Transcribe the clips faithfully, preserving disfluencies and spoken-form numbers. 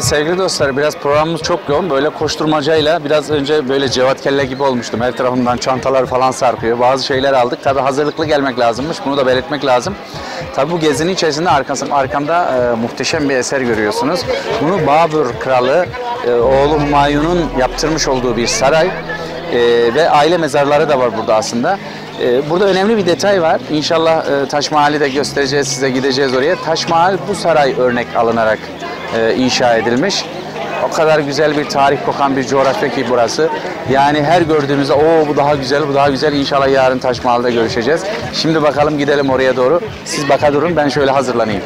sevgili dostlar, biraz programımız çok yoğun. Böyle koşturmacayla biraz önce böyle Cevat Kelle gibi olmuştum. Her tarafımdan çantalar falan sarkıyor. Bazı şeyler aldık. Tabii hazırlıklı gelmek lazımmış. Bunu da belirtmek lazım. Tabii bu gezinin içerisinde arkasım, arkamda e, muhteşem bir eser görüyorsunuz. Bunu Babür Kralı e, oğlu Humayun'un yaptırmış olduğu bir saray e, ve aile mezarları da var burada aslında. E, burada önemli bir detay var. İnşallah e, Taş Mahal'i de göstereceğiz, size gideceğiz oraya. Taş Mahal bu saray örnek alınarak e, inşa edilmiş. O kadar güzel bir tarih kokan bir coğrafya ki burası. Yani her gördüğümüzde o bu daha güzel, bu daha güzel. İnşallah yarın Taş Mahal'de görüşeceğiz. Şimdi bakalım, gidelim oraya doğru. Siz baka durun, ben şöyle hazırlanayım.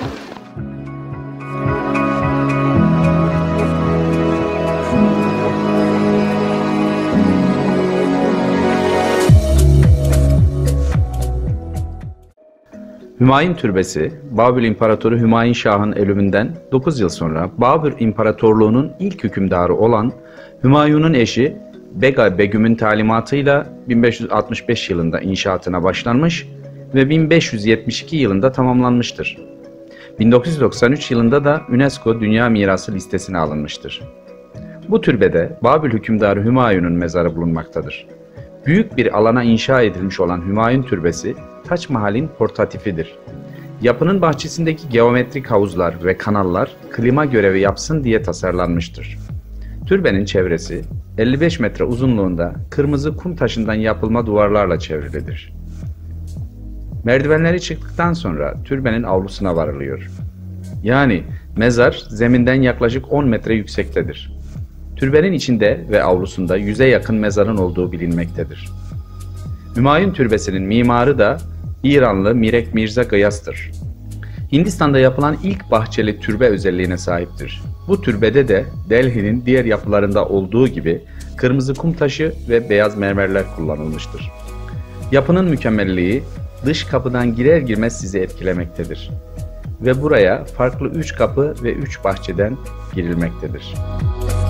Hümayun Türbesi, Babül İmparatoru Hümayun Şah'ın ölümünden dokuz yıl sonra Babür İmparatorluğu'nun ilk hükümdarı olan Hümayun'un eşi Bega Begüm'ün talimatıyla bin beş yüz altmış beş yılında inşaatına başlanmış ve bin beş yüz yetmiş iki yılında tamamlanmıştır. bin dokuz yüz doksan üç yılında da UNESCO Dünya Mirası listesine alınmıştır. Bu türbede Babül hükümdarı Hümayun'un mezarı bulunmaktadır. Büyük bir alana inşa edilmiş olan Hümayun Türbesi, Taç Mahal'in portatifidir. Yapının bahçesindeki geometrik havuzlar ve kanallar klima görevi yapsın diye tasarlanmıştır. Türbenin çevresi elli beş metre uzunluğunda kırmızı kum taşından yapılma duvarlarla çevrilidir. Merdivenleri çıktıktan sonra türbenin avlusuna varılıyor. Yani mezar zeminden yaklaşık on metre yüksektedir. Türbenin içinde ve avlusunda yüze yakın mezarın olduğu bilinmektedir. Hümayun Türbesi'nin mimarı da İranlı Mirek Mirza Gıyas'tır. Hindistan'da yapılan ilk bahçeli türbe özelliğine sahiptir. Bu türbede de Delhi'nin diğer yapılarında olduğu gibi kırmızı kum taşı ve beyaz mermerler kullanılmıştır. Yapının mükemmelliği dış kapıdan girer girmez sizi etkilemektedir. Ve buraya farklı üç kapı ve üç bahçeden girilmektedir.